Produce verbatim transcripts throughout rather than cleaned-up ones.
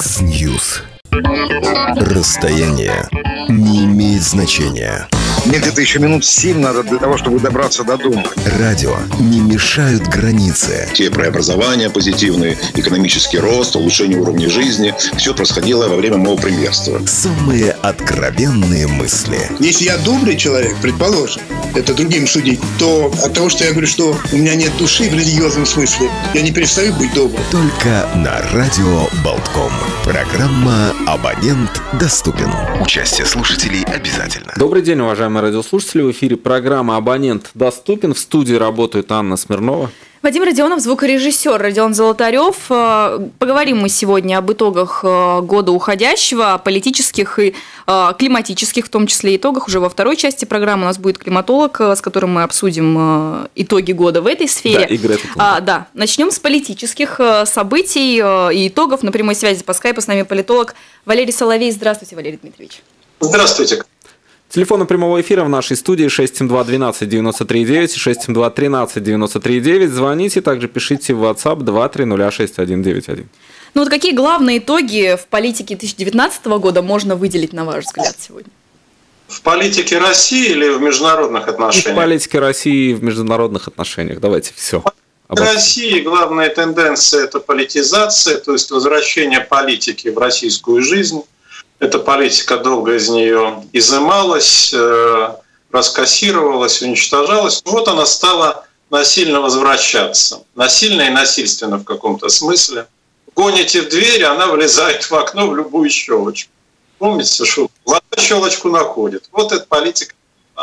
X-News. Расстояние не имеет значения. Мне где-то еще минут семь надо для того, чтобы добраться до дома. Радио не мешают границы. Те преобразования позитивные, экономический рост, улучшение уровня жизни. Все происходило во время моего премьерства. Самые откровенные мысли. Если я добрый человек, предположим, это другим судить, то от того, что я говорю, что у меня нет души в религиозном смысле, я не перестаю быть добрым. Только на радио Болтком. Программа «Абонент доступен». Участие слушателей обязательно. Добрый день, уважаемые радиослушатели. В эфире программа «Абонент доступен». В студии работает Анна Смирнова. Вадим Родионов, звукорежиссер, Родион Золотарев. Поговорим мы сегодня об итогах года уходящего, политических и климатических, в том числе итогах. Уже во второй части программы у нас будет климатолог, с которым мы обсудим итоги года в этой сфере. Да, и Грета а, да. Начнем с политических событий и итогов. На прямой связи по скайпу с нами политолог Валерий Соловей. Здравствуйте, Валерий Дмитриевич. Здравствуйте. Телефон прямого эфира в нашей студии шесть семь два двенадцать девяносто три девять и шесть семь два тринадцать девяносто три девять. Звоните, также пишите в WhatsApp два три ноль шесть один девять один. Ну вот какие главные итоги в политике две тысячи девятнадцатого года можно выделить, на ваш взгляд, сегодня? В политике России или в международных отношениях? И в политике России и в международных отношениях. Давайте все. В России главная тенденция – это политизация, то есть возвращение политики в российскую жизнь. Эта политика долго из нее изымалась, раскассировалась, уничтожалась. Вот она стала насильно возвращаться. Насильно и насильственно в каком-то смысле. Гоните в дверь, она влезает в окно в любую щелочку. Помните, что глаза щелочку находит. Вот эта политика.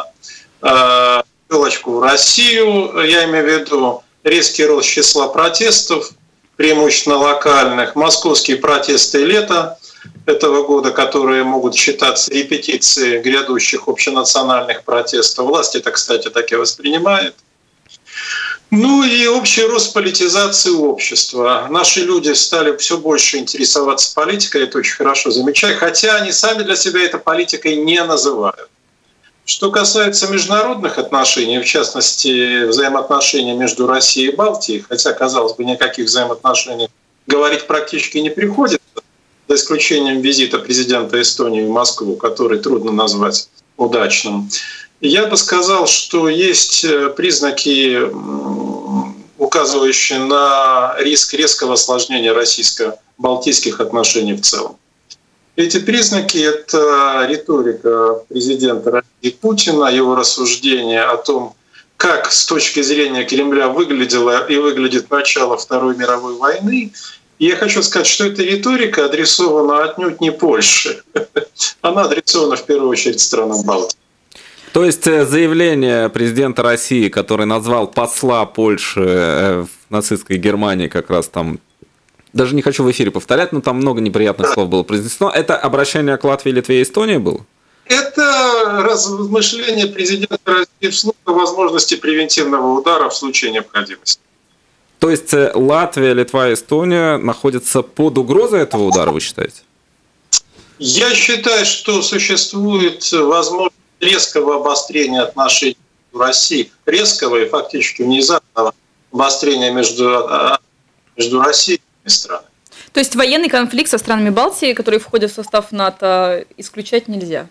Щелочку в Россию, я имею в виду резкий рост числа протестов, преимущественно локальных, московские протесты лета этого года, которые могут считаться репетицией грядущих общенациональных протестов. Власть это, кстати, так и воспринимает. Ну и общий рост политизации общества. Наши люди стали все больше интересоваться политикой, это очень хорошо замечаю, хотя они сами для себя это политикой не называют. Что касается международных отношений, в частности, взаимоотношений между Россией и Балтией, хотя, казалось бы, никаких взаимоотношений говорить практически не приходится, за исключением визита президента Эстонии в Москву, который трудно назвать удачным, я бы сказал, что есть признаки, указывающие на риск резкого осложнения российско-балтийских отношений в целом. Эти признаки — это риторика президента России Путина, его рассуждения о том, как с точки зрения Кремля выглядело и выглядит начало Второй мировой войны. И я хочу сказать, что эта риторика адресована отнюдь не Польше. Она адресована в первую очередь странам Балтии. То есть заявление президента России, который назвал посла Польши в нацистской Германии как раз там, даже не хочу в эфире повторять, но там много неприятных слов было произнесено. Это обращение к Латвии, Литве и Эстонии было? Это размышление президента России вслух о возможности превентивного удара в случае необходимости. То есть Латвия, Литва и Эстония находятся под угрозой этого удара, вы считаете? Я считаю, что существует возможность резкого обострения отношений в России, резкого и фактически внезапного обострения между, между Россией и странами. То есть военный конфликт со странами Балтии, которые входят в состав НАТО, исключать нельзя?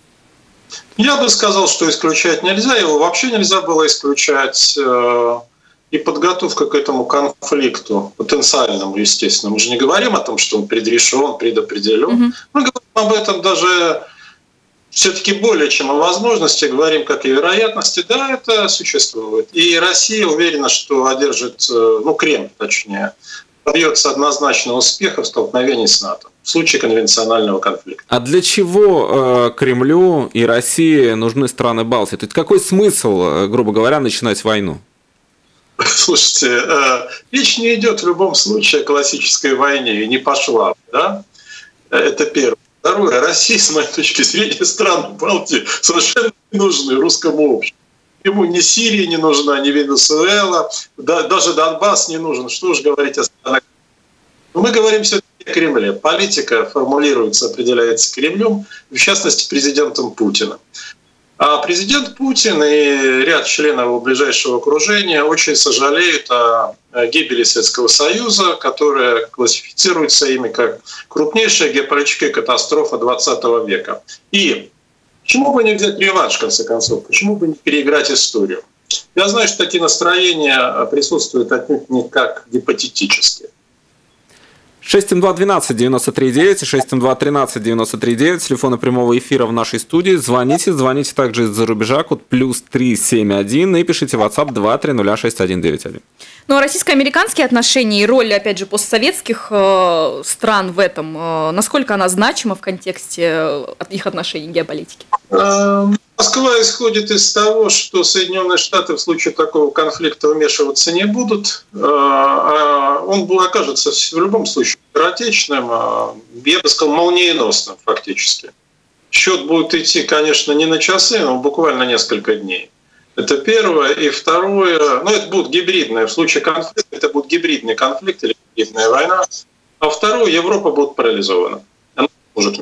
Я бы сказал, что исключать нельзя. Его вообще нельзя было исключать. И подготовка к этому конфликту, потенциальному, естественно. Мы же не говорим о том, что он предрешен, предопределен. Mm-hmm. Мы говорим об этом даже все-таки более чем о возможности, говорим как о вероятности. Да, это существует. И Россия уверена, что одержит, ну, Кремль точнее, добьется однозначного успеха в столкновении с НАТО в случае конвенционального конфликта. А для чего э, Кремлю и России нужны страны Балтии? То есть какой смысл, грубо говоря, начинать войну? Слушайте, речь не идет в любом случае о классической войне, и не пошла, да? Это первое. Второе, России, с моей точки зрения, страны Балтии совершенно не нужны русскому обществу. Ему ни Сирия не нужна, ни Венесуэла, да, даже Донбасс не нужен. Что уж говорить о странах. Но мы говорим все-таки о Кремле. Политика формулируется, определяется Кремлем, в частности, президентом Путиным. А президент Путин и ряд членов его ближайшего окружения очень сожалеют о гибели Советского Союза, которая классифицируется ими как крупнейшая геополитическая катастрофа двадцатого века. И почему бы не взять реванш, в конце концов? Почему бы не переиграть историю? Я знаю, что такие настроения присутствуют отнюдь не как гипотетические. шесть семь два двенадцать девяносто три девять и шесть семь два тринадцать девяносто три девять. Телефоны прямого эфира в нашей студии. Звоните, звоните также из-за рубежа, код плюс три семь один, и пишите в WhatsApp два три ноль шесть один девять один. Ну а российско-американские отношения и роль, опять же, постсоветских э, стран в этом, э, насколько она значима в контексте э, их отношений геополитики? Москва исходит из того, что Соединенные Штаты в случае такого конфликта вмешиваться не будут. Он окажется в любом случае скоротечным, я бы сказал, молниеносным фактически. Счет будет идти, конечно, не на часы, но буквально несколько дней. Это первое. И второе, ну это будет гибридное, в случае конфликта это будет гибридный конфликт или гибридная война. А второе, Европа будет парализована. Она может.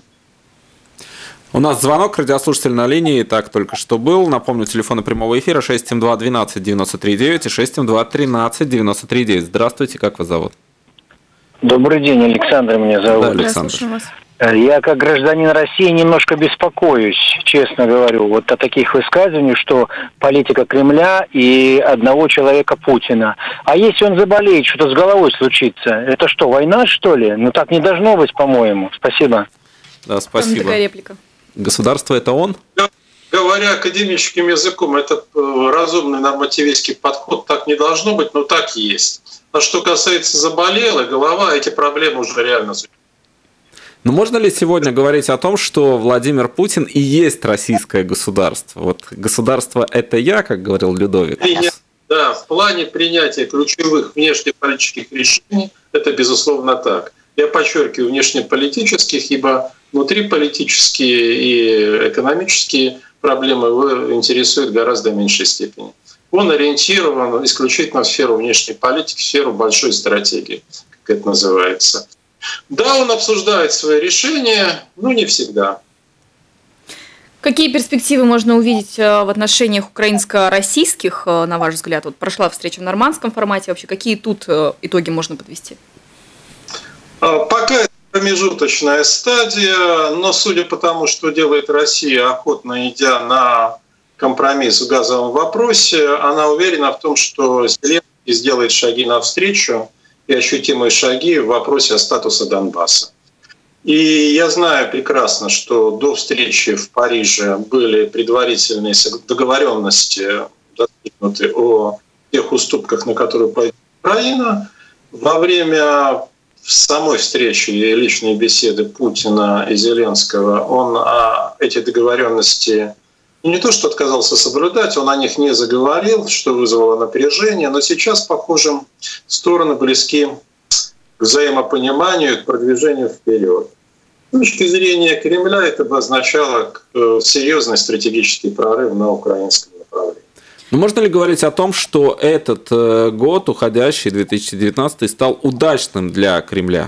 У нас звонок, радиослушатель на линии, так только что был. Напомню, телефоны прямого эфира шесть семь два двенадцать девяносто три девять и шесть семь два тринадцать девяносто три девять. Здравствуйте, как вас зовут? Добрый день, Александр меня зовут. Да, Александр. Я как гражданин России немножко беспокоюсь, честно говорю, вот о таких высказываниях, что политика Кремля и одного человека Путина. А если он заболеет, что-то с головой случится, это что, война, что ли? Ну так не должно быть, по-моему. Спасибо. Да, спасибо. Там такая реплика. Государство – это он? Говоря академическим языком, это разумный нормативистский подход, так не должно быть, но так есть. А что касается заболела, голова, эти проблемы уже реально существуют. Но можно ли сегодня говорить о том, что Владимир Путин и есть российское государство? Вот государство – это я, как говорил Людовик. Да, в плане принятия ключевых внешнеполитических решений это, безусловно, так. Я подчеркиваю внешнеполитических, ибо внутриполитические и экономические проблемы его интересуют в гораздо меньшей степени. Он ориентирован исключительно в сферу внешней политики, в сферу большой стратегии, как это называется. Да, он обсуждает свои решения, но не всегда. Какие перспективы можно увидеть в отношениях украинско-российских, на ваш взгляд? Вот прошла встреча в нормандском формате. Вообще, какие тут итоги можно подвести? Пока это промежуточная стадия, но судя по тому, что делает Россия, охотно идя на компромисс в газовом вопросе, она уверена в том, что Зеленский сделает шаги навстречу и ощутимые шаги в вопросе статуса Донбасса. И я знаю прекрасно, что до встречи в Париже были предварительные договоренности достигнуты о тех уступках, на которые пойдет Украина. Во время самой встречи и личной беседы Путина и Зеленского он эти договоренности не то что отказался соблюдать, он о них не заговорил, что вызвало напряжение, но сейчас, похоже, стороны близки к взаимопониманию, к продвижению вперед. С точки зрения Кремля это бы означало серьезный стратегический прорыв на украинском направлении. Но можно ли говорить о том, что этот год, уходящий две тысячи девятнадцатый, стал удачным для Кремля?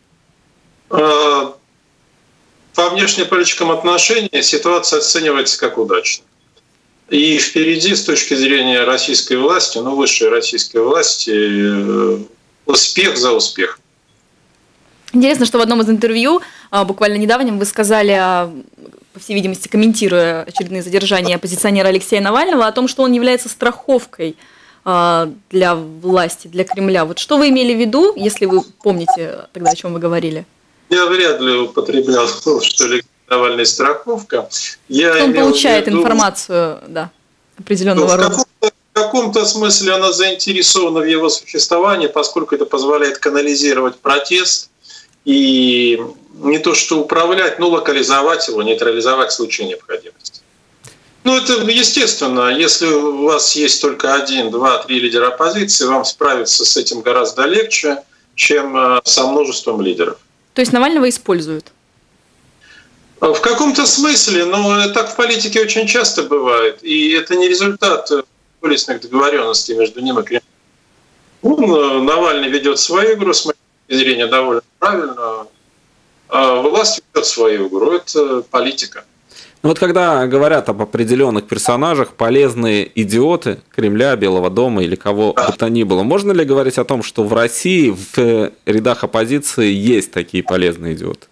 По внешнеполитическим отношениям ситуация оценивается как удачная. И впереди, с точки зрения российской власти, ну, высшей российской власти, успех за успех. Интересно, что в одном из интервью, буквально недавнем, вы сказали, по всей видимости, комментируя очередные задержания оппозиционера Алексея Навального, о том, что он является страховкой для власти, для Кремля. Вот что вы имели в виду, если вы помните тогда, о чем вы говорили? Я вряд ли употреблял, что ли, Навальный страховка. Я он получает виду, информацию, да, определенного рода. В каком-то смысле она заинтересована в его существовании, поскольку это позволяет канализировать протест и не то что управлять, но локализовать его, нейтрализовать в случае необходимости. Ну, это естественно. Если у вас есть только один, два, три лидера оппозиции, вам справиться с этим гораздо легче, чем со множеством лидеров. То есть Навального используют? В каком-то смысле, но так в политике очень часто бывает. И это не результат полисных договоренностей между ним и Кремлем. Он, Навальный ведет свою игру, с моей точки зрения, довольно правильно. А власть ведет свою игру. Это политика. Вот когда говорят об определенных персонажах, полезные идиоты Кремля, Белого дома или кого бы то ни было, можно ли говорить о том, что в России в рядах оппозиции есть такие полезные идиоты?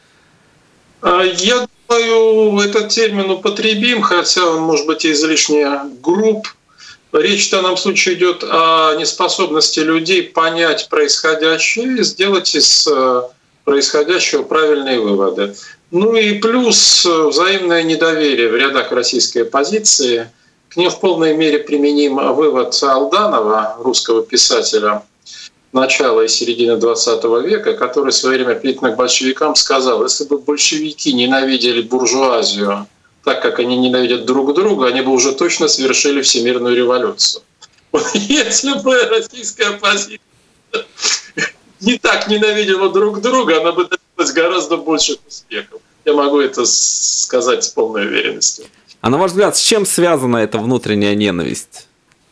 Я думаю, этот термин употребим, хотя он может быть излишне груб. Речь в данном случае идет о неспособности людей понять происходящее и сделать из происходящего правильные выводы. Ну и плюс взаимное недоверие в рядах российской оппозиции. К ним в полной мере применим вывод Алданова, русского писателя начала и середины двадцатого века, который в свое время притно к большевикам сказал: если бы большевики ненавидели буржуазию так, как они ненавидят друг друга, они бы уже точно совершили всемирную революцию. Если бы российская оппозиция не так ненавидела друг друга, она бы добилась гораздо больших успехов. Я могу это сказать с полной уверенностью. А на ваш взгляд, с чем связана эта внутренняя ненависть?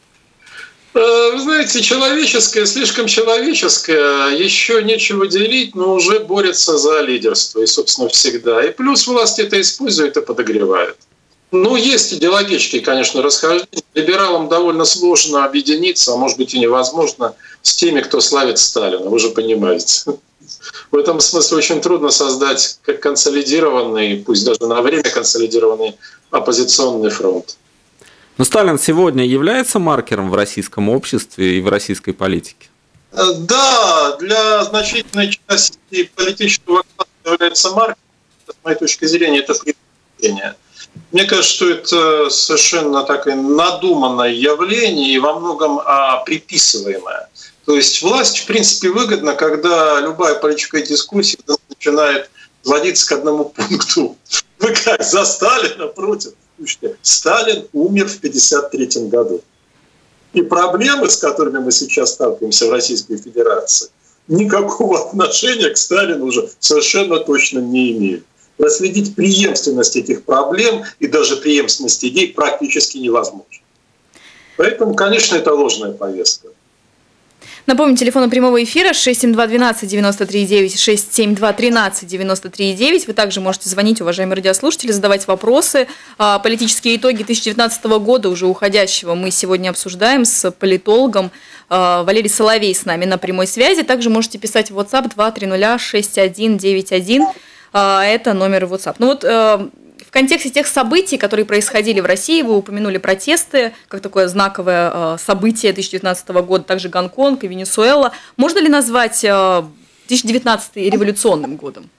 Вы знаете, человеческое, слишком человеческое, еще нечего делить, но уже борется за лидерство, и, собственно, всегда. И плюс власть это использует и подогревает. Ну, есть идеологические, конечно, расхождения. Либералам довольно сложно объединиться, а может быть и невозможно, с теми, кто славит Сталина, вы же понимаете. В этом смысле очень трудно создать как консолидированный, пусть даже на время консолидированный оппозиционный фронт. Но Сталин сегодня является маркером в российском обществе и в российской политике? Да, для значительной части политического класса является маркером. С моей точки зрения, это преступление. Мне кажется, что это совершенно такое надуманное явление и во многом а, приписываемое. То есть власть, в принципе, выгодна, когда любая политическая дискуссия начинает сводиться к одному пункту. Вы как, за Сталина, против? Слушайте, Сталин умер в пятьдесят третьем году. И проблемы, с которыми мы сейчас сталкиваемся в Российской Федерации, никакого отношения к Сталину уже совершенно точно не имеют. Проследить преемственность этих проблем и даже преемственность идей практически невозможно. Поэтому, конечно, это ложная повестка. Напомню, телефон прямого эфира шесть семь два двенадцать девяносто три девять, шесть семь два тринадцать девяносто три девять. Вы также можете звонить, уважаемые радиослушатели, задавать вопросы. Политические итоги две тысячи девятнадцатого года, уже уходящего, мы сегодня обсуждаем с политологом. Валерий Соловей с нами на прямой связи. Также можете писать в WhatsApp два три ноль шесть один девять один. Это номер WhatsApp. Ну вот в контексте тех событий, которые происходили в России, вы упомянули протесты, как такое знаковое событие две тысячи девятнадцатого года, также Гонконг и Венесуэла. Можно ли назвать две тысячи девятнадцатый революционным годом?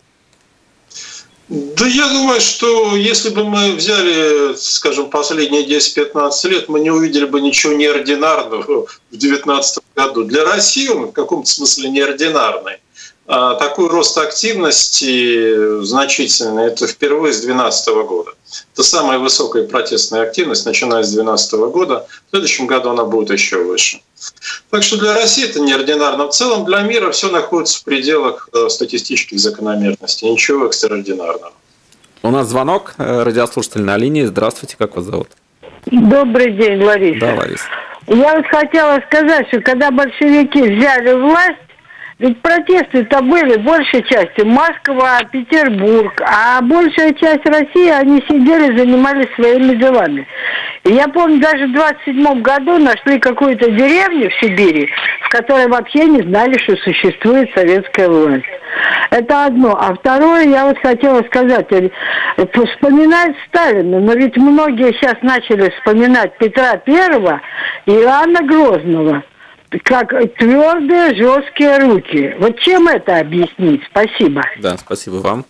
Да я думаю, что если бы мы взяли, скажем, последние десять-пятнадцать лет, мы не увидели бы ничего неординарного в две тысячи девятнадцатом году. Для России он в каком-то смысле неординарный. Такой рост активности значительный, это впервые с две тысячи двенадцатого года. Это самая высокая протестная активность, начиная с две тысячи двенадцатого года. В следующем году она будет еще выше. Так что для России это неординарно. В целом для мира все находится в пределах статистических закономерностей. Ничего экстраординарного. У нас звонок, радиослушатель на линии. Здравствуйте, как вас зовут? Добрый день, Лариса. Да, Лариса. Я вот хотела сказать, что когда большевики взяли власть, ведь протесты-то были большей частью Москва, Петербург, а большая часть России, они сидели, занимались своими делами. И я помню, даже в двадцать седьмом году нашли какую-то деревню в Сибири, в которой вообще не знали, что существует советская власть. Это одно. А второе, я вот хотела сказать, вспоминать Сталина, но ведь многие сейчас начали вспоминать Петра Первого и Иоанна Грозного. Как твердые, жесткие руки. Вот чем это объяснить? Спасибо. Да, спасибо вам.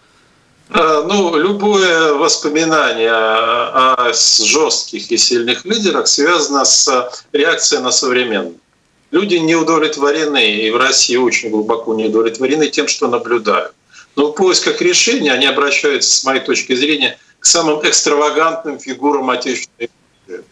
Ну, любое воспоминание о жестких и сильных лидерах связано с реакцией на современных. Люди не удовлетворены, и в России очень глубоко не удовлетворены тем, что наблюдают. Но в поисках решения они обращаются, с моей точки зрения, к самым экстравагантным фигурам отечественной истории,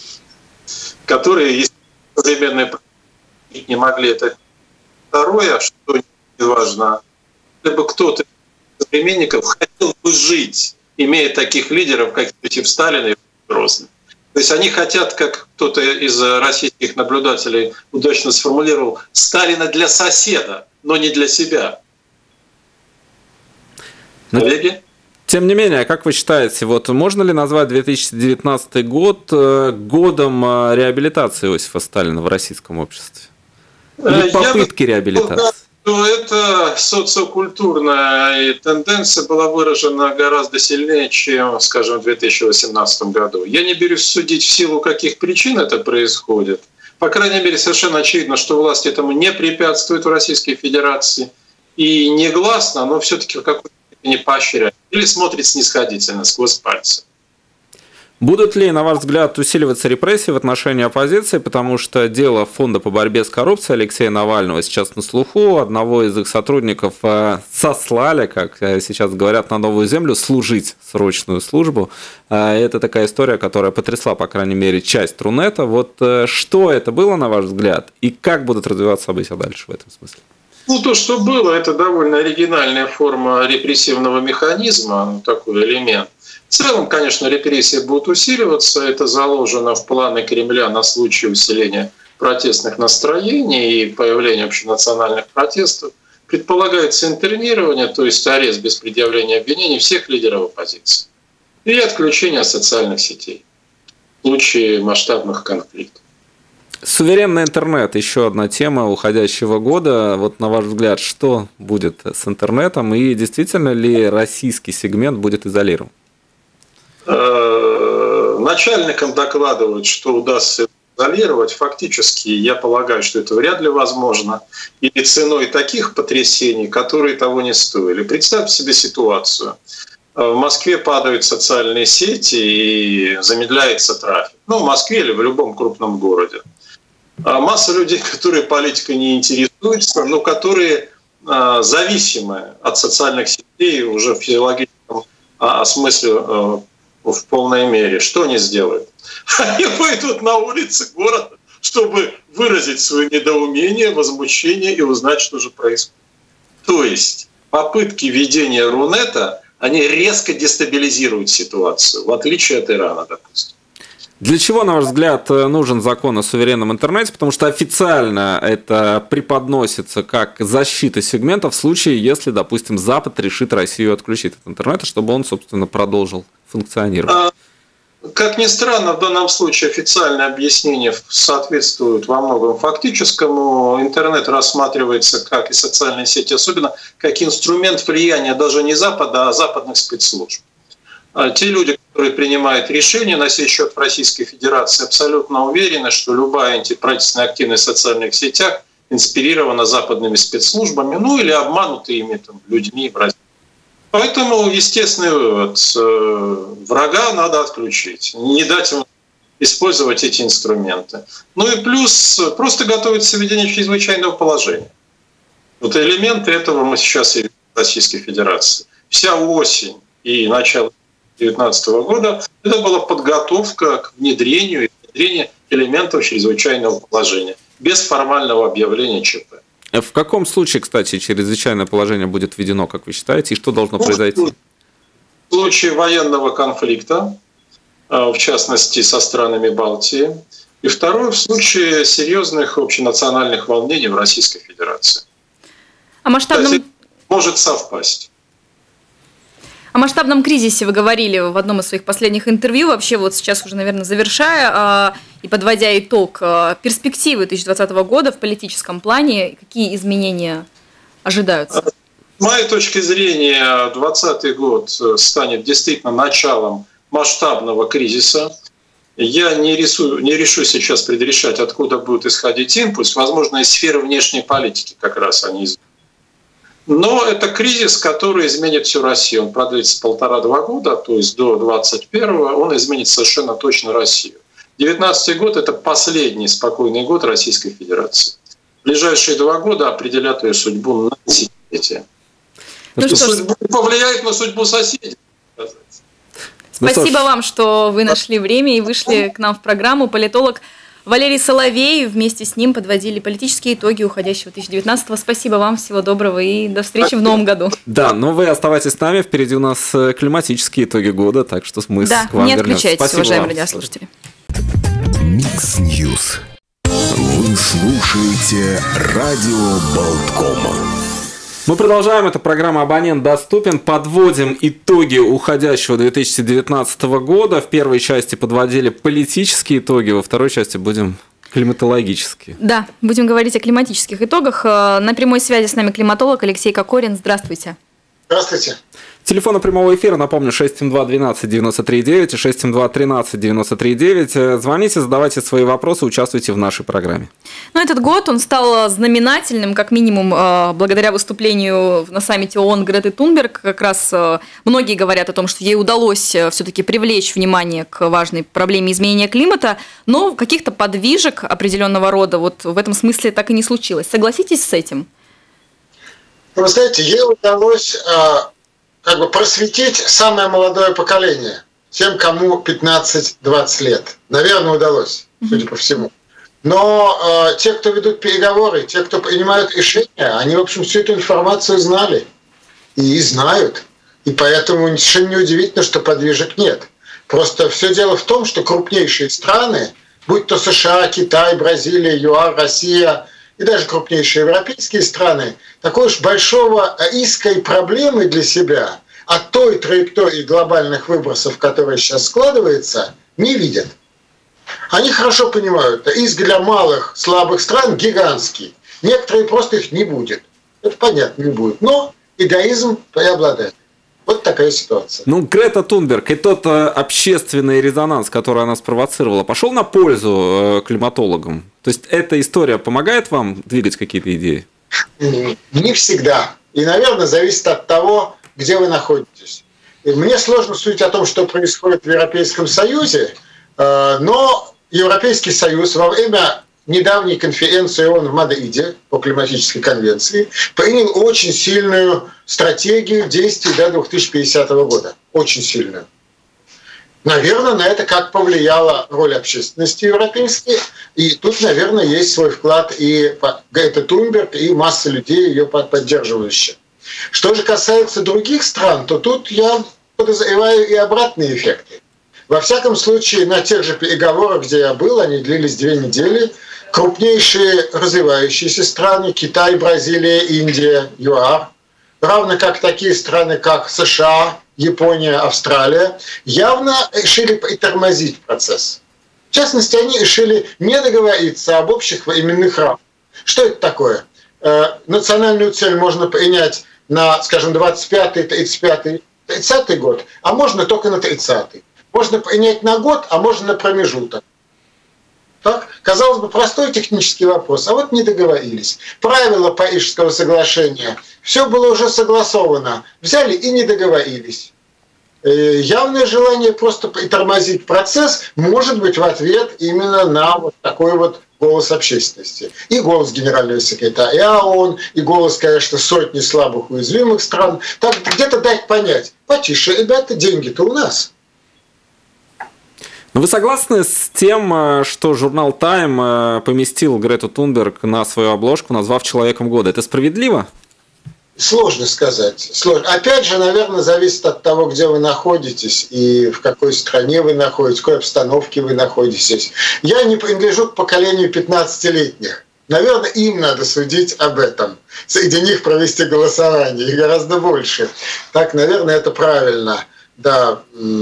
которые, если современные не могли это. Второе, что не важно, либо кто-то из современников хотел бы жить, имея таких лидеров, как Иосиф Сталин и Грозный. То есть они хотят, как кто-то из российских наблюдателей удачно сформулировал, Сталина для соседа, но не для себя. Но коллеги? Тем не менее, как вы считаете, вот можно ли назвать две тысячи девятнадцатый год годом реабилитации Иосифа Сталина в российском обществе? Или попытки реабилитации? Ну, это социокультурная тенденция была выражена гораздо сильнее, чем, скажем, в две тысячи восемнадцатом году. Я не берусь судить, в силу каких причин это происходит. По крайней мере, совершенно очевидно, что власть этому не препятствует в Российской Федерации и негласно, но все-таки в какой-то степени поощряет или смотрит снисходительно сквозь пальцы. Будут ли, на ваш взгляд, усиливаться репрессии в отношении оппозиции, потому что дело Фонда по борьбе с коррупцией Алексея Навального сейчас на слуху, одного из их сотрудников сослали, как сейчас говорят, на новую землю, служить срочную службу. Это такая история, которая потрясла, по крайней мере, часть Рунета. Вот что это было, на ваш взгляд, и как будут развиваться события дальше в этом смысле? Ну, то, что было, это довольно оригинальная форма репрессивного механизма, такой элемент. В целом, конечно, репрессии будут усиливаться. Это заложено в планы Кремля на случай усиления протестных настроений и появления общенациональных протестов. Предполагается интернирование, то есть арест без предъявления обвинений всех лидеров оппозиции. И отключение социальных сетей в случае масштабных конфликтов. Суверенный интернет – еще одна тема уходящего года. Вот на ваш взгляд, что будет с интернетом и действительно ли российский сегмент будет изолирован? Начальникам докладывают, что удастся изолировать. Фактически, я полагаю, что это вряд ли возможно. И ценой таких потрясений, которые того не стоили. Представьте себе ситуацию. В Москве падают социальные сети и замедляется трафик. Ну, в Москве или в любом крупном городе. Масса людей, которые политикой не интересуются, но которые зависимы от социальных сетей уже в физиологическом смысле в полной мере. Что они сделают? Они выйдут на улицы города, чтобы выразить свое недоумение, возмущение и узнать, что же происходит. То есть попытки ведения Рунета, они резко дестабилизируют ситуацию, в отличие от Ирана, допустим. Для чего, на ваш взгляд, нужен закон о суверенном интернете? Потому что официально это преподносится как защита сегмента в случае, если, допустим, Запад решит Россию отключить от интернета, чтобы он, собственно, продолжил функционировать. Как ни странно, в данном случае официальное объяснение соответствует во многом фактическому. Интернет рассматривается как и социальные сети, особенно как инструмент влияния даже не Запада, а западных спецслужб. Те люди, которые принимают решения на сей счет в Российской Федерации, абсолютно уверены, что любая антиправительственная активность в социальных сетях инспирирована западными спецслужбами, ну или обманута ими там, людьми в России. Поэтому естественный вывод – врага надо отключить, не дать ему использовать эти инструменты. Ну и плюс просто готовится введение чрезвычайного положения. Вот элементы этого мы сейчас и видим в Российской Федерации. Вся осень и начало две тысячи девятнадцатого года это была подготовка к внедрению и внедрению элементов чрезвычайного положения без формального объявления ЧП. В каком случае, кстати, чрезвычайное положение будет введено, как вы считаете, и что должно ну, произойти? В случае военного конфликта, в частности, со странами Балтии, и второе, в случае серьезных общенациональных волнений в Российской Федерации. О масштабном... Кстати, может совпасть. О масштабном кризисе вы говорили в одном из своих последних интервью. Вообще вот сейчас уже, наверное, завершая и подводя итог, перспективы две тысячи двадцатого года в политическом плане, какие изменения ожидаются? С моей точки зрения, двадцатый год станет действительно началом масштабного кризиса. Я не, рисую, не решу сейчас предрешать, откуда будет исходить импульс. Возможно, из сферы внешней политики как раз они изменят. Но это кризис, который изменит всю Россию. Он продлится полтора-два года, то есть до двадцать первого он изменит совершенно точно Россию. девятнадцатый год – это последний спокойный год Российской Федерации. Ближайшие два года определят ее судьбу на десятилетие. Ну, что судьбу, повлияет на судьбу соседей. Спасибо ну, вам, что вы нашли время и вышли к нам в программу. Политолог Валерий Соловей, вместе с ним подводили политические итоги уходящего две тысячи девятнадцатого. Спасибо вам, всего доброго и до встречи Спасибо. В новом году. Да, но вы оставайтесь с нами, впереди у нас климатические итоги года, так что мы да, с вами не отключайтесь, Спасибо уважаемые вам. Радиослушатели. Микс Ньюс. Вы слушаете Радио Болтком. Мы продолжаем. Это программа «Абонент доступен». Подводим итоги уходящего две тысячи девятнадцатого года. В первой части подводили политические итоги, во второй части будем климатологические. Да, будем говорить о климатических итогах. На прямой связи с нами климатолог Алексей Кокорин. Здравствуйте. Здравствуйте. Телефон прямого эфира, напомню, шесть семь два двенадцать девяносто три девять и шесть семь два тринадцать девяносто три девять. Звоните, задавайте свои вопросы, участвуйте в нашей программе. Ну, этот год он стал знаменательным, как минимум, благодаря выступлению на саммите ООН Греты Тунберг. Как раз многие говорят о том, что ей удалось все-таки привлечь внимание к важной проблеме изменения климата, но каких-то подвижек определенного рода вот в этом смысле так и не случилось. Согласитесь с этим? Вы знаете, ей удалось как бы просветить самое молодое поколение, тем, кому пятнадцать-двадцать лет. Наверное, удалось, судя по всему. Но э, те, кто ведут переговоры, те, кто принимают решения, они, в общем, всю эту информацию знали и знают. И поэтому совершенно неудивительно, что подвижек нет. Просто все дело в том, что крупнейшие страны, будь то США, Китай, Бразилия, ЮАР, Россия и даже крупнейшие европейские страны, такой уж большого риска и проблемы для себя от той траектории глобальных выбросов, которая сейчас складывается, не видят. Они хорошо понимают, риск для малых, слабых стран гигантский. Некоторые просто их не будет. Это понятно, не будет. Но эгоизм преобладает. Вот такая ситуация. Ну, Грета Тунберг и тот э, общественный резонанс, который она спровоцировала, пошел на пользу э, климатологам? То есть эта история помогает вам двигать какие-то идеи? Не всегда. И, наверное, зависит от того, где вы находитесь. И мне сложно судить о том, что происходит в Европейском Союзе, э, но Европейский Союз во время недавней конференции ООН в Мадриде по климатической конвенции принял очень сильную стратегию действий до две тысячи пятидесятого года. Очень сильную. Наверное, на это как повлияла роль общественности европейской. И тут, наверное, есть свой вклад и Грета Тунберг, и масса людей, ее поддерживающих. Что же касается других стран, то тут я подозреваю и обратные эффекты. Во всяком случае, на тех же переговорах, где я был, они длились две недели, крупнейшие развивающиеся страны, Китай, Бразилия, Индия, ЮАР, равно как такие страны, как США, Япония, Австралия, явно решили притормозить процесс. В частности, они решили не договориться об общих временных рамках. Что это такое? Национальную цель можно принять на, скажем, двадцать пятый, тридцать пятый, тридцатый год, а можно только на тридцатый. Можно принять на год, а можно на промежуток. Так? Казалось бы, простой технический вопрос, а вот не договорились. Правила Парижского соглашения, все было уже согласовано, взяли и не договорились. Явное желание просто притормозить процесс может быть в ответ именно на вот такой вот голос общественности. И голос генерального секретаря ООН, и голос, конечно, сотни слабых уязвимых стран. Так где-то дать понять, потише, ребята, деньги-то у нас. Но вы согласны с тем, что журнал Time поместил Грету Тунберг на свою обложку, назвав человеком года? Это справедливо? Сложно сказать. Сложно. Опять же, наверное, зависит от того, где вы находитесь и в какой стране вы находитесь, в какой обстановке вы находитесь. Я не принадлежу к поколению пятнадцатилетних. Наверное, им надо судить об этом. Среди них провести голосование, и гораздо больше. Так, наверное, это правильно. Да,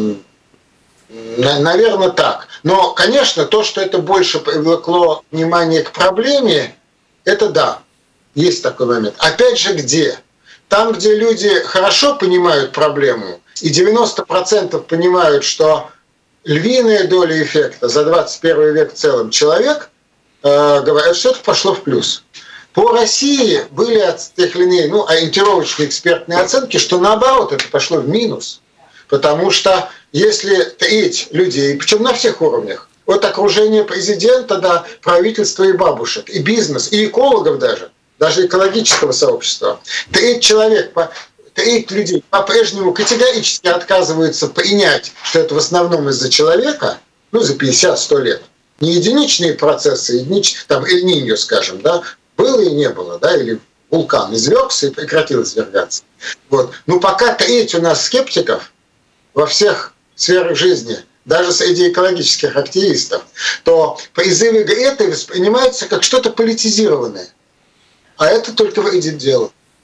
наверное, так. Но, конечно, то, что это больше привлекло внимание к проблеме, это да. Есть такой момент. Опять же, где? Там, где люди хорошо понимают проблему, и девяносто процентов понимают, что львиная доля эффекта за двадцать первый век в целом человек, э, говорят, что это пошло в плюс. По России были от тех или иных, ну, ориентировочные экспертные оценки, что наоборот это пошло в минус. Потому что если треть людей, причем на всех уровнях, от окружения президента до правительства и бабушек, и бизнес, и экологов даже, даже экологического сообщества, треть человек, треть людей по-прежнему категорически отказываются принять, что это в основном из-за человека, ну, за пятьдесят-сто лет. Не единичные процессы, единич, там, Эль-Ниньо, скажем, да, было и не было, да, или вулкан извергся и прекратил извергаться. Вот. Но пока треть у нас скептиков во всех сферах жизни, даже среди экологических активистов, то призывы Греты воспринимаются как что-то политизированное. А это только вредит делу.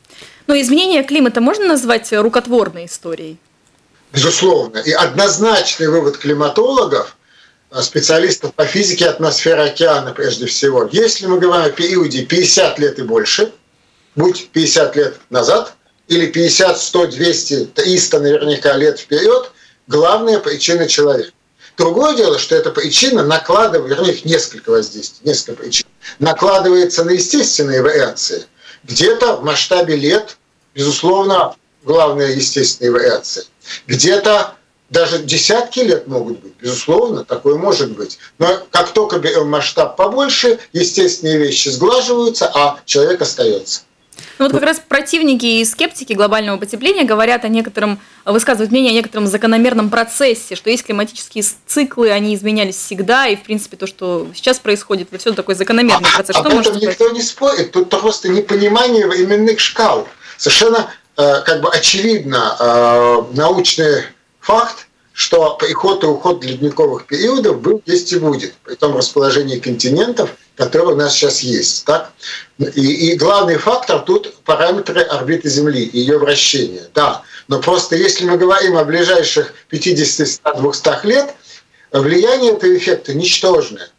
Но изменение климата можно назвать рукотворной историей? Безусловно. И однозначный вывод климатологов, специалистов по физике атмосферы океана прежде всего, если мы говорим о периоде пятьдесят лет и больше, будь пятьдесят лет назад, или пятьдесят, сто, двести, триста наверняка лет вперед, главная причина человека. Другое дело, что эта причина накладывает, вернее, несколько воздействий, несколько причин, накладывается на естественные вариации. Где-то в масштабе лет, безусловно, главная естественная вариация. Где-то даже десятки лет могут быть, безусловно, такое может быть. Но как только берем масштаб побольше, естественные вещи сглаживаются, а человек остается. Ну вот как раз противники и скептики глобального потепления говорят о некотором, высказывают мнение о некотором закономерном процессе, что есть климатические циклы, они изменялись всегда, и в принципе то, что сейчас происходит, это все такой закономерный процесс. А, об этом никто сказать? Не спорит, тут просто непонимание временных шкал. Совершенно э, как бы очевидно э, научный факт, что приход и уход ледниковых периодов был, есть и будет, при том расположении континентов, которые у нас сейчас есть. Так? И, и главный фактор тут параметры орбиты Земли, ее вращения. Да. Но просто если мы говорим о ближайших пятидесяти, ста, двухстах лет, влияние этого эффекта ничтожное.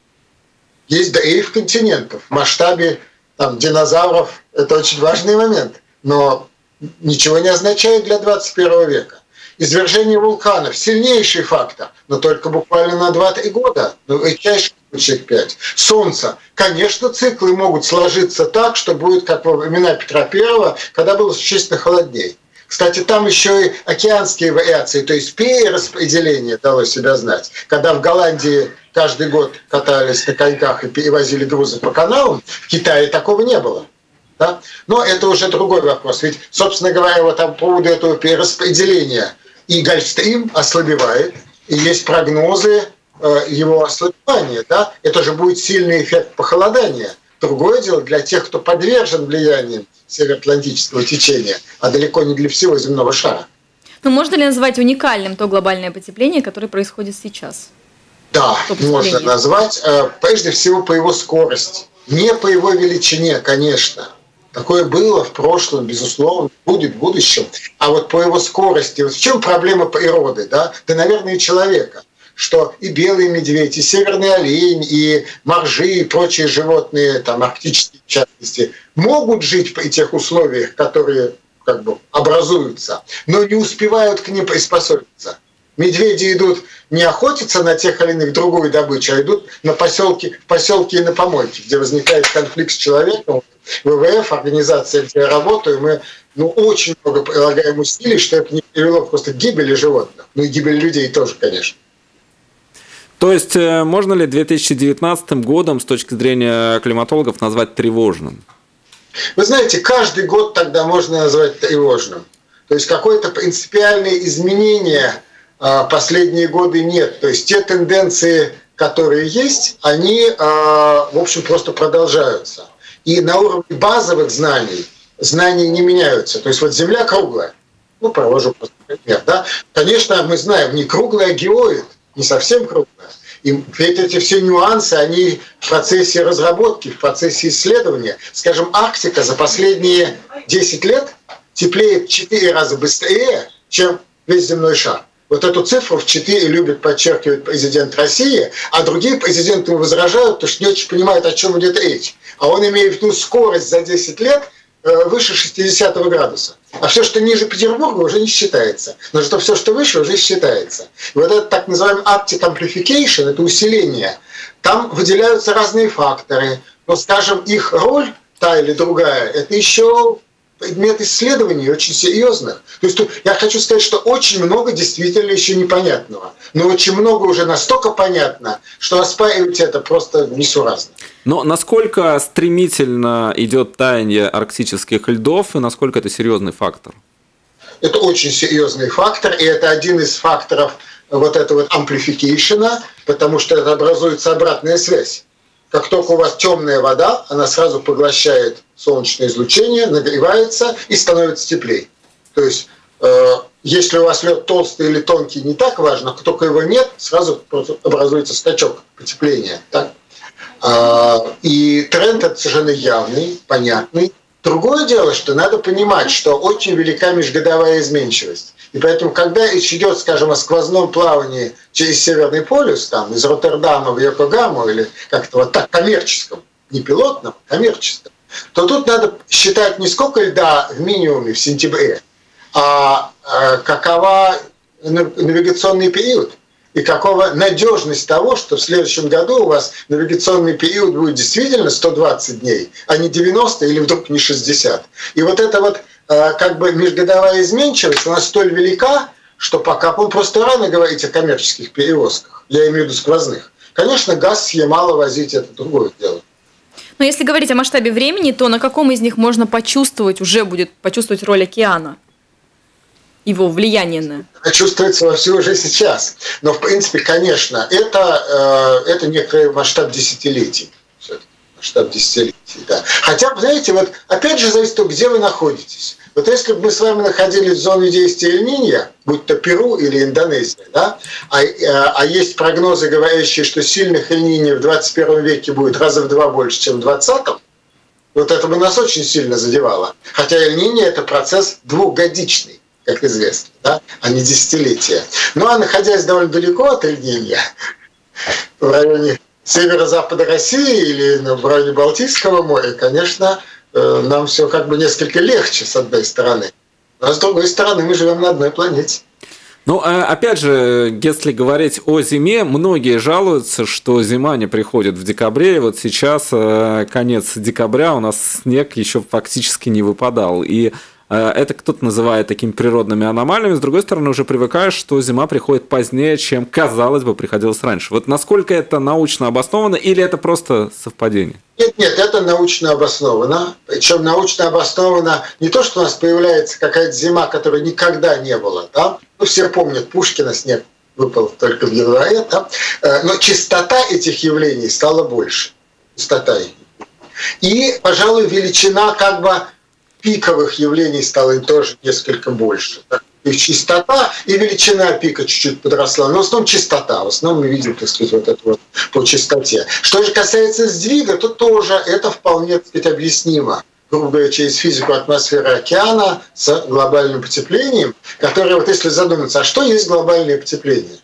Есть дрейф континентов в масштабе там, динозавров. Это очень важный момент. Но ничего не означает для двадцать первого века. Извержение вулканов – сильнейший фактор, но только буквально на два-три года, ну, редчайших случаев пять. Солнце. Конечно, циклы могут сложиться так, что будет, как во времена Петра Первого, когда было существенно холоднее. Кстати, там еще и океанские вариации, то есть перераспределение дало себя знать. Когда в Голландии каждый год катались на коньках и перевозили грузы по каналам, в Китае такого не было. Да? Но это уже другой вопрос. Ведь, собственно говоря, вот по поводу этого перераспределения и Гольфстрим ослабевает, и есть прогнозы э, его ослабевания. Да? Это же будет сильный эффект похолодания. Другое дело для тех, кто подвержен влиянию североатлантического течения, а далеко не для всего земного шара. Но можно ли назвать уникальным то глобальное потепление, которое происходит сейчас? Да, можно назвать, э, прежде всего по его скорости. Не по его величине, конечно. Такое было в прошлом, безусловно, будет в будущем. А вот по его скорости, вот в чем проблема природы, да? Да, наверное, и человека. Что и белый медведь, и северный олень, и моржи, и прочие животные, там, арктические в частности, могут жить при тех условиях, которые как бы образуются, но не успевают к ним приспособиться. Медведи идут не охотиться на тех или иных другую добычу, а идут на поселки, в поселки и на помойки, где возникает конфликт с человеком. ВВФ, организация, где я работаю, мы ну, очень много прилагаем усилий, что это не привело просто к гибели животных, ну и гибели людей тоже, конечно. То есть можно ли две тысячи девятнадцатым годом с точки зрения климатологов назвать тревожным? Вы знаете, каждый год тогда можно назвать тревожным. То есть какое-то принципиальное изменение последние годы нет. То есть те тенденции, которые есть, они, в общем, просто продолжаются. И на уровне базовых знаний знания не меняются. То есть вот Земля круглая. Ну, провожу просто пример. Да? Конечно, мы знаем, не круглая, а геоид, не совсем круглая. И ведь эти все нюансы, они в процессе разработки, в процессе исследования. Скажем, Арктика за последние десять лет теплеет в четыре раза быстрее, чем весь земной шар. Вот эту цифру в четыре любит подчеркивать президент России, а другие президенты ему возражают, потому что не очень понимают, о чем идет речь. А он имеет в виду скорость за десять лет выше шестидесятого градуса. А все, что ниже Петербурга, уже не считается. Но зато все, что выше, уже считается. И вот этот так называемый Arctic Amplification, это усиление, там выделяются разные факторы. Но, скажем, их роль, та или другая, это еще предмет исследований очень серьезных. То есть я хочу сказать, что очень много действительно еще непонятного. Но очень много уже настолько понятно, что оспаривать это просто несуразно. Но насколько стремительно идет таяние арктических льдов и насколько это серьезный фактор? Это очень серьезный фактор, и это один из факторов вот этого вот amplification, потому что это образуется обратная связь. Как только у вас темная вода, она сразу поглощает солнечное излучение, нагревается и становится теплее. То есть, э, если у вас лед толстый или тонкий, не так важно, как только его нет, сразу образуется скачок потепления. Так? Э, и тренд это совершенно явный, понятный. Другое дело, что надо понимать, что очень велика межгодовая изменчивость. И поэтому, когда речь идет, скажем, о сквозном плавании через Северный полюс, там, из Роттердама в Йокогаму, или как-то вот так коммерческом, не пилотном, а коммерческом, то тут надо считать не сколько льда в минимуме в сентябре, а какова навигационный период и какова надежность того, что в следующем году у вас навигационный период будет действительно сто двадцать дней, а не девяносто или вдруг не шестьдесят. И вот эта вот как бы межгодовая изменчивость, она столь велика, что пока ну, просто рано говорить о коммерческих перевозках, я имею в виду сквозных. Конечно, газ с Ямала возить – это другое дело. Но если говорить о масштабе времени, то на каком из них можно почувствовать, уже будет почувствовать роль океана? Его влияние на... Это чувствуется вовсю уже сейчас. Но, в принципе, конечно, это, э, это некий масштаб десятилетий. Масштаб десятилетий, да. Хотя, знаете, вот опять же зависит от того, где вы находитесь. Вот если бы мы с вами находились в зоне действия Эль-Ниньо, будь то Перу или Индонезия, да, а, а есть прогнозы, говорящие, что сильных Эль-Ниньо в двадцать первом веке будет раза в два больше, чем в двадцатом, вот это бы нас очень сильно задевало. Хотя Эль-Ниньо – это процесс двухгодичный, как известно, да, а не десятилетия. Ну а находясь довольно далеко от Эль-Ниньо, в районе северо-запада России или в районе Балтийского моря, конечно, нам все как бы несколько легче с одной стороны. А с другой стороны мы живем на одной планете. Ну, опять же, если говорить о зиме, многие жалуются, что зима не приходит в декабре, и вот сейчас конец декабря, у нас снег еще фактически не выпадал, и это кто-то называет такими природными аномалиями, с другой стороны, уже привыкаешь, что зима приходит позднее, чем, казалось бы, приходилось раньше. Вот насколько это научно обосновано, или это просто совпадение? Нет, нет, это научно обосновано. Причем научно обосновано не то, что у нас появляется какая-то зима, которой никогда не было. Да? Ну, все помнят, Пушкина снег выпал только в январе. Да? Но частота этих явлений стала больше. Частота. И, пожалуй, величина как бы пиковых явлений стало тоже несколько больше. Да? И частота, и величина пика чуть-чуть подросла. Но в основном частота. В основном мы видим, так сказать, вот это вот по частоте. Что же касается сдвига, то тоже это вполне, так сказать, объяснимо. Грубо говоря, через физику атмосферы океана с глобальным потеплением, которое, вот если задуматься, а что есть глобальное потепление?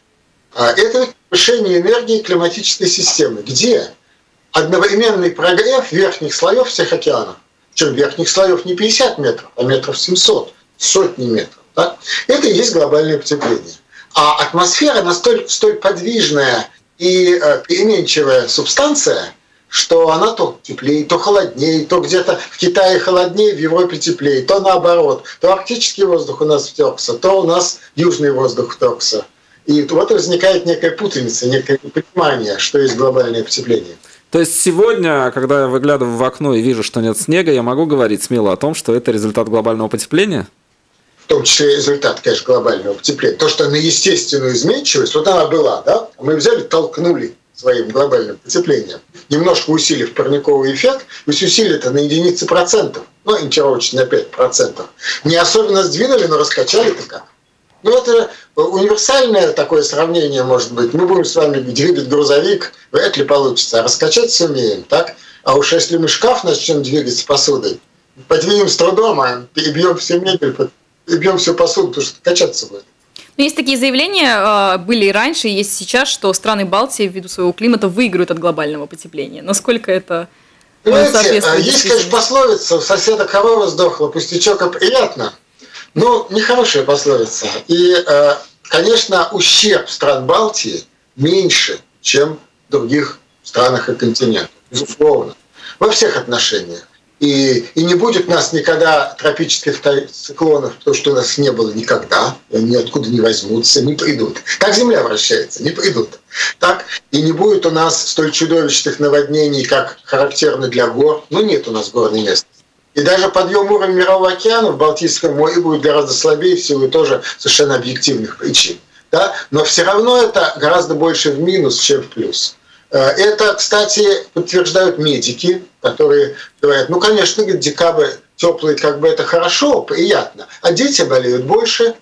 Это повышение энергии климатической системы. Где? Одновременный прогрев верхних слоев всех океанов. Причем верхних слоев не пятьдесят метров, а метров семьсот, сотни метров. Да? Это и есть глобальное потепление. А атмосфера настолько столь подвижная и э, переменчивая субстанция, что она то теплее, то холоднее, то где-то в Китае холоднее, в Европе теплее, то наоборот. То арктический воздух у нас втерся, то у нас южный воздух втерся. И вот возникает некая путаница, некое непонимание, что есть глобальное потепление. То есть сегодня, когда я выглядываю в окно и вижу, что нет снега, я могу говорить смело о том, что это результат глобального потепления? В том числе результат, конечно, глобального потепления. То, что на естественную изменчивость, вот она была, да, мы взяли, толкнули своим глобальным потеплением, немножко усилив парниковый эффект, ведь усилили это на единицы процентов, ну, ориентировочно на пять процентов. Не особенно сдвинули, но раскачали-то как. Ну, это универсальное такое сравнение, может быть. Мы будем с вами двигать грузовик, вряд ли получится, а раскачать сумеем, так? А уж если мы шкаф начнем двигать с посудой, подвинем с трудом, а перебьем всю мебель, перебьем всю посуду, потому что качаться будет. Но есть такие заявления, были и раньше, и есть сейчас, что страны Балтии ввиду своего климата выиграют от глобального потепления. Насколько это соответствует? Есть, конечно, пословица: у соседа корова сдохла, пустячок, а приятно. Ну, нехорошая пословица. И, конечно, ущерб стран Балтии меньше, чем в других странах и континентах. Безусловно. Во всех отношениях. И, и не будет у нас никогда тропических циклонов, потому что у нас не было никогда, и они ниоткуда не возьмутся, не придут. Так Земля вращается, не придут. Так? И не будет у нас столь чудовищных наводнений, как характерно для гор. Ну, нет у нас горной местности. И даже подъем уровня Мирового океана в Балтийском море будет гораздо слабее в силу тоже совершенно объективных причин. Да? Но все равно это гораздо больше в минус, чем в плюс. Это, кстати, подтверждают медики, которые говорят, ну, конечно, декабрь теплый, как бы это хорошо, приятно, а дети болеют больше,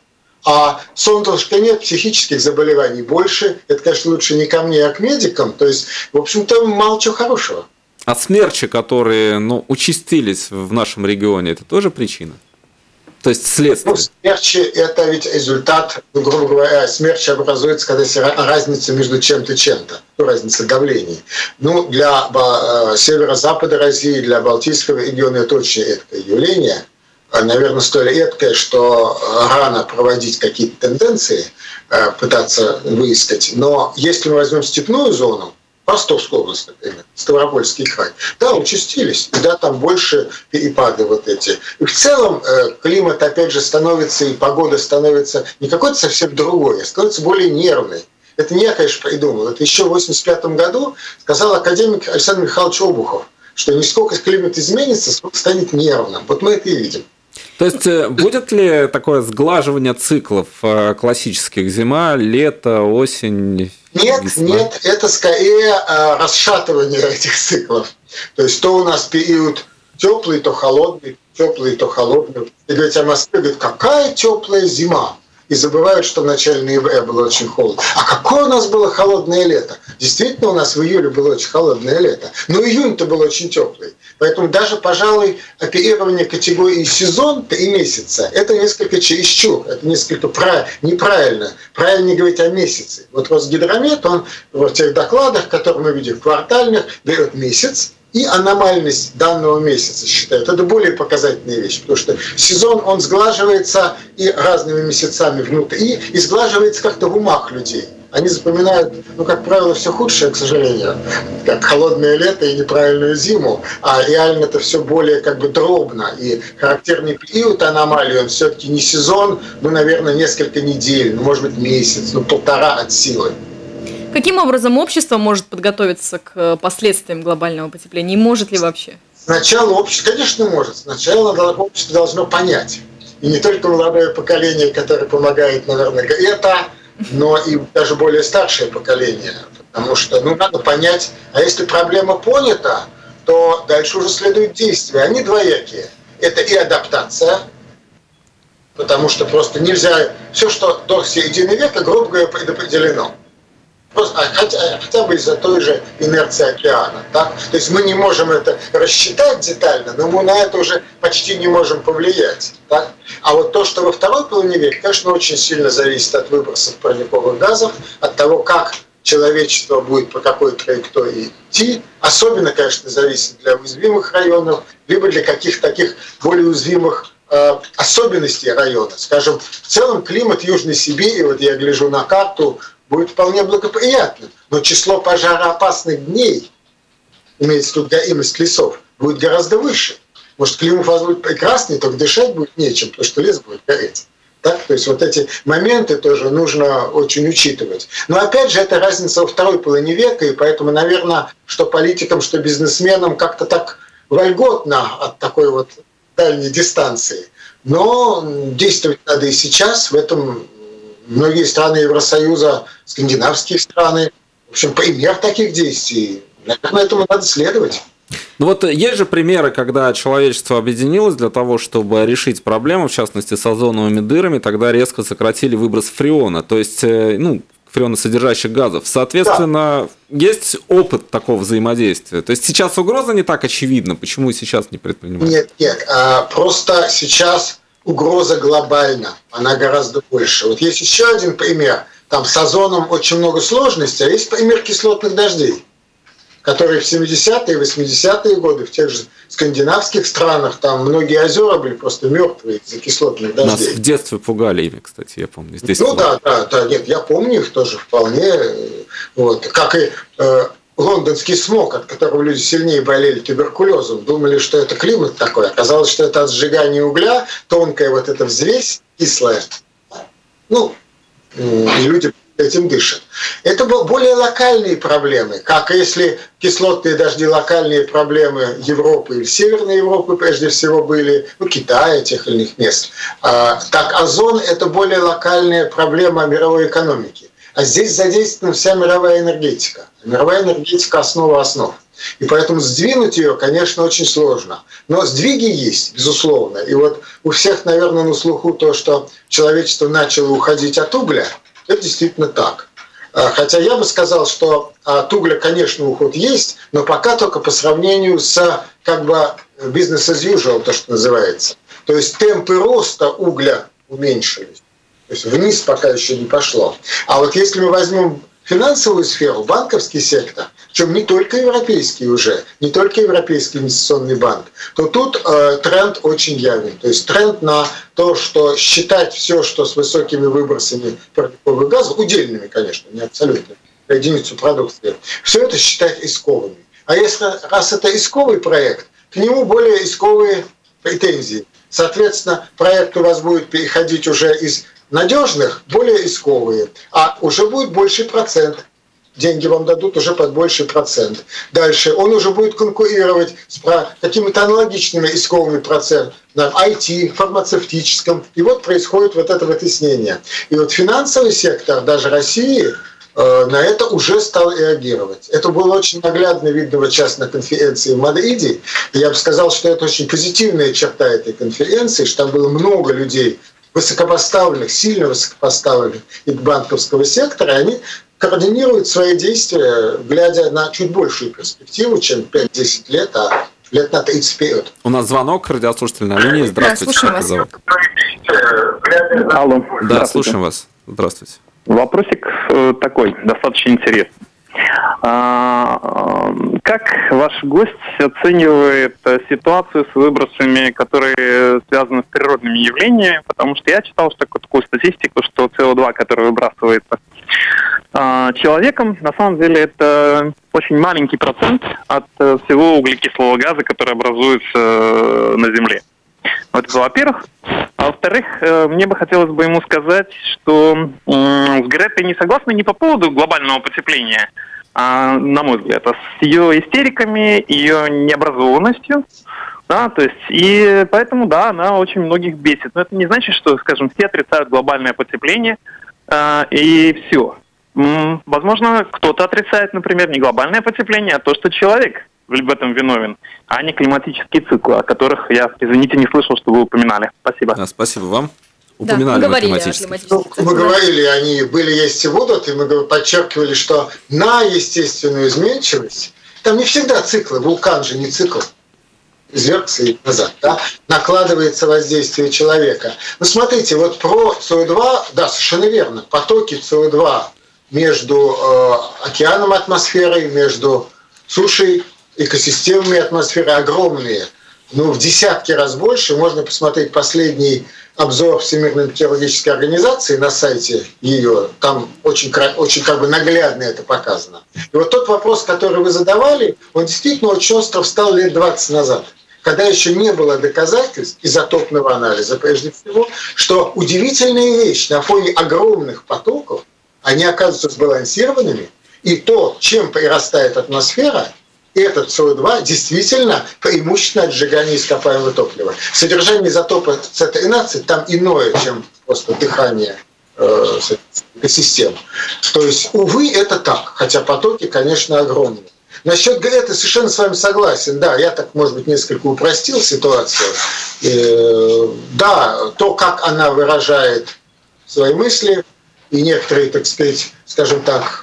а солнышка нет, психических заболеваний больше. Это, конечно, лучше не ко мне, а к медикам. То есть, в общем-то, мало чего хорошего. А смерчи, которые ну, участились в нашем регионе, это тоже причина? То есть следствие? Ну, смерчи – это ведь результат, ну, грубо говоря, смерчи образуется, когда есть разница между чем-то и чем-то, ну, разница давлений. Ну, для э, северо-запада России, для Балтийского региона это очень редкое явление. Наверное, столь редкое, что рано проводить какие-то тенденции, э, пытаться выискать. Но если мы возьмем степную зону, Ростовскую область, например, Ставропольский край, да, участились, и да, там больше перепады вот эти. И в целом э, климат, опять же, становится, и погода становится не какой-то совсем другой, а становится более нервной. Это не я, конечно, придумал. Это еще в восемьдесят пятом году сказал академик Александр Михайлович Обухов, что не сколько климат изменится, сколько станет нервным. Вот мы это и видим. То есть будет ли такое сглаживание циклов классических: зима, лето, осень? Нет, весна? нет, это скорее расшатывание этих циклов. То есть то у нас период теплый, то холодный, теплый, то холодный. И говорить о Москве, говорят, какая теплая зима. И забывают, что в начале ноября было очень холодно. А какое у нас было холодное лето? Действительно, у нас в июле было очень холодное лето. Но июнь-то был очень теплый. Поэтому даже, пожалуй, оперирование категории сезон и месяца – это несколько чересчур, это несколько неправильно. Правильнее говорить о месяце. Вот Росгидромет, он в тех докладах, которые мы видим, квартальных, берет месяц, и аномальность данного месяца считают. Это более показательная вещь, потому что сезон, он сглаживается и разными месяцами внутри, и сглаживается как-то в умах людей. Они запоминают, ну, как правило, все худшее, к сожалению, как холодное лето и неправильную зиму, а реально это все более как бы дробно. И характерный период аномалии, он все-таки не сезон, ну, наверное, несколько недель, ну, может быть, месяц, ну, полтора от силы. Каким образом общество может подготовиться к последствиям глобального потепления? И может ли вообще? Сначала общество, конечно, может. Сначала общество должно понять. И не только молодое поколение, которое помогает, наверное, это, но и даже более старшее поколение. Потому что ну, надо понять, а если проблема понята, то дальше уже следует действие. Они двоякие. Это и адаптация, потому что просто нельзя... Все, что до середины века, грубо говоря, предопределено. Просто, хотя, хотя бы из-за той же инерции океана. Так? То есть мы не можем это рассчитать детально, но мы на это уже почти не можем повлиять. Так? А вот то, что во второй половине века, конечно, очень сильно зависит от выбросов парниковых газов, от того, как человечество будет по какой траектории идти. Особенно, конечно, зависит для уязвимых районов, либо для каких-то таких более уязвимых э, особенностей района. Скажем, в целом климат Южной Сибири, вот я гляжу на карту, будет вполне благоприятным. Но число пожароопасных дней, имеется тут горимость лесов, будет гораздо выше. Может, климат у вас будет прекрасный, только дышать будет нечем, потому что лес будет гореть. Так? То есть вот эти моменты тоже нужно очень учитывать. Но опять же, это разница во второй половине века, и поэтому, наверное, что политикам, что бизнесменам как-то так вольготно от такой вот дальней дистанции. Но действовать надо и сейчас. В этом многие страны Евросоюза, скандинавские страны, в общем, пример таких действий. Наверное, этому надо следовать. Ну вот есть же примеры, когда человечество объединилось для того, чтобы решить проблему, в частности, с озоновыми дырами, тогда резко сократили выброс фреона, то есть, ну, фреоносодержащих газов. Соответственно, да. Есть опыт такого взаимодействия. То есть сейчас угроза не так очевидна, почему сейчас не предпринимают? Нет, нет, просто сейчас угроза глобальна, она гораздо больше. Вот есть еще один пример. Там с озоном очень много сложностей, а есть пример кислотных дождей, которые в семидесятые и восьмидесятые годы в тех же скандинавских странах, там многие озера были просто мертвые из-за кислотных дождей. Нас в детстве пугали ими, кстати, я помню. Здесь ну да, да, да, нет, я помню их тоже вполне. Вот. Как и э, лондонский смог, от которого люди сильнее болели туберкулезом, думали, что это климат такой. Оказалось, что это от сжигания угля, тонкая вот эта взвесь кислая. Ну, и люди этим дышат. Это более локальные проблемы, как если кислотные дожди локальные проблемы Европы или Северной Европы прежде всего были, ну, Китая, тех или иных мест. А, так озон – это более локальная проблема мировой экономики. А здесь задействована вся мировая энергетика. Мировая энергетика – основа основ. И поэтому сдвинуть ее, конечно, очень сложно. Но сдвиги есть, безусловно. И вот у всех, наверное, на слуху то, что человечество начало уходить от угля. Это действительно так. Хотя я бы сказал, что от угля, конечно, уход есть, но пока только по сравнению с как бы business as usual, то, что называется. То есть темпы роста угля уменьшились. То есть вниз пока еще не пошло. А вот если мы возьмем финансовую сферу, банковский сектор, причем не только европейский уже, не только Европейский инвестиционный банк, то тут э, тренд очень явен. То есть тренд на то, что считать все, что с высокими выбросами парниковых газов, удельными, конечно, не абсолютно, единицу продукции, все это считать исковыми. А если раз это исковый проект, к нему более исковые претензии. Соответственно, проект у вас будет переходить уже из надежных, более исковые, а уже будет больший процент. Деньги вам дадут уже под больший процент. Дальше он уже будет конкурировать с какими-то аналогичными исковыми процентами, на ай ти, фармацевтическом. И вот происходит вот это вытеснение. И вот финансовый сектор даже России э, на это уже стал реагировать. Это было очень наглядно видно вот сейчас на конференции в Мадриде. И я бы сказал, что это очень позитивная черта этой конференции, что там было много людей, высокопоставленных, сильно высокопоставленных из банковского сектора, и они координируют свои действия, глядя на чуть большую перспективу, чем пять-десять лет, а лет на тридцать вперед. У нас звонок, радиослушатель на линии. Здравствуйте. Да, слушаем вас. Алло. Да, слушаем вас. Здравствуйте. Вопросик такой, достаточно интересный. Как ваш гость оценивает ситуацию с выбросами, которые связаны с природными явлениями? Потому что я читал что такую статистику, что си о два, который выбрасывается человеком, на самом деле это очень маленький процент от всего углекислого газа, который образуется на Земле. Вот это во-первых. А во-вторых, мне бы хотелось бы ему сказать, что с Гретой не согласны не по поводу глобального потепления, а, на мой взгляд, а с ее истериками, ее необразованностью. Да, то есть, и поэтому, да, она очень многих бесит. Но это не значит, что, скажем, все отрицают глобальное потепление, а, и все. М-м, возможно, кто-то отрицает, например, не глобальное потепление, а то, что человек в этом виновен, а не климатические циклы, о которых я, извините, не слышал, что вы упоминали. Спасибо. Да, спасибо вам. Да, Упоминали мы говорили о климатических. климатических Ну, мы говорили, они были, есть и будут, и мы подчеркивали, что на естественную изменчивость, там не всегда циклы, вулкан же не цикл, извергся и назад, да, накладывается воздействие человека. Ну, смотрите, вот про си о два, да, совершенно верно, потоки си о два между э, океаном атмосферой, между сушей, экосистемами атмосферы огромные, ну, в десятки раз больше. Можно посмотреть последний обзор Всемирной метеорологической организации на сайте ее, там очень, очень как бы наглядно это показано. И вот тот вопрос, который вы задавали, он действительно очень остро встал лет двадцать назад, когда еще не было доказательств изотопного анализа, прежде всего, что удивительная вещь, на фоне огромных потоков они оказываются сбалансированными, и то, чем прирастает атмосфера, этот си о два действительно преимущественно от сжигания ископаемого топлива. Содержание изотопа си тринадцать там иное, чем просто дыхание э, экосистем. То есть, увы, это так, хотя потоки, конечно, огромные. Насчет Греты совершенно с вами согласен. Да, я так, может быть, несколько упростил ситуацию. Э, да, то, как она выражает свои мысли, и некоторые, так сказать, скажем так,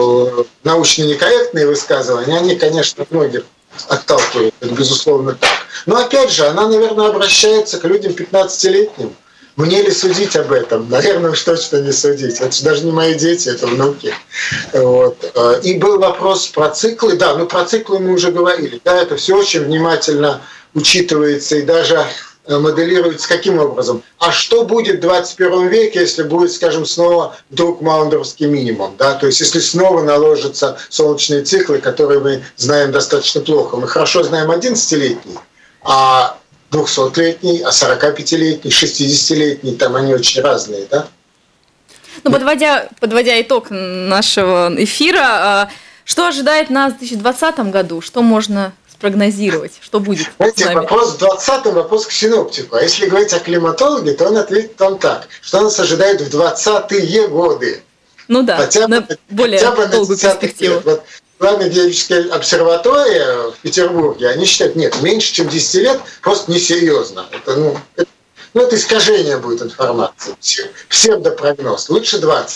научно некорректные высказывания, они, конечно, многих отталкивают, это безусловно так. Но опять же, она, наверное, обращается к людям пятнадцатилетним. Мне ли судить об этом? Наверное, уж точно не судить. Это же даже не мои дети, это внуки. Вот. И был вопрос про циклы. Да, ну про циклы мы уже говорили. Да, это все очень внимательно учитывается и даже моделируется каким образом? А что будет в двадцать первом веке, если будет, скажем, снова вдруг маундеровский минимум? Да? То есть если снова наложатся солнечные циклы, которые мы знаем достаточно плохо. Мы хорошо знаем одиннадцатилетний, а двухсотлетний, а сорокапятилетний, шестидесятилетний, там они очень разные, да? Ну, подводя, подводя итог нашего эфира, что ожидает нас в две тысячи двадцатом году? Что можно прогнозировать, что будет? Знаете, вопрос в двадцатом, вопрос к синоптику. А если говорить о климатологе, то он ответит вам так, что нас ожидает в двадцатые годы. Ну да, хотя на бы, более хотя бы долгую перспективу. Вот главная геологическая обсерватория в Петербурге, они считают, нет, меньше, чем десять лет, просто несерьезно. Это, ну, это, ну, это искажение будет информации, псевдопрогноз. Лучше двадцать.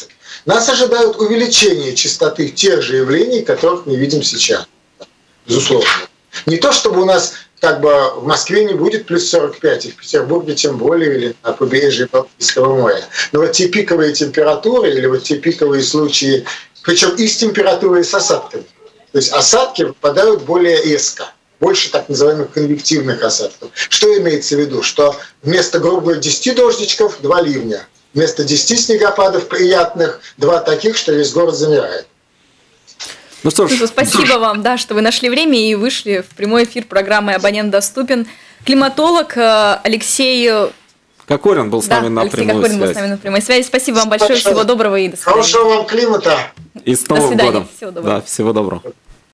Нас ожидают увеличение частоты тех же явлений, которых мы видим сейчас. Безусловно. Не то, чтобы у нас как бы в Москве не будет плюс сорок пять, и в Петербурге тем более, или на побережье Балтийского моря. Но вот те пиковые температуры, или вот те пиковые случаи, причем и с температурой, и с осадками. То есть осадки выпадают более резко. Больше так называемых конвективных осадков. Что имеется в виду? Что вместо, грубо говоря, десяти дождичков два ливня. Вместо десяти снегопадов приятных два таких, что весь город замирает. Ну что ж. Спасибо вам, да, что вы нашли время и вышли в прямой эфир программы «Абонент доступен». Климатолог Алексей Кокорин был с да, нами на Алексей прямой Кокорин связи. был с нами на прямой связи. Спасибо вам большое, всего доброго и до свидания. Хорошего вам климата. И с Новым До свидания. годом. Всего доброго. Да, всего доброго.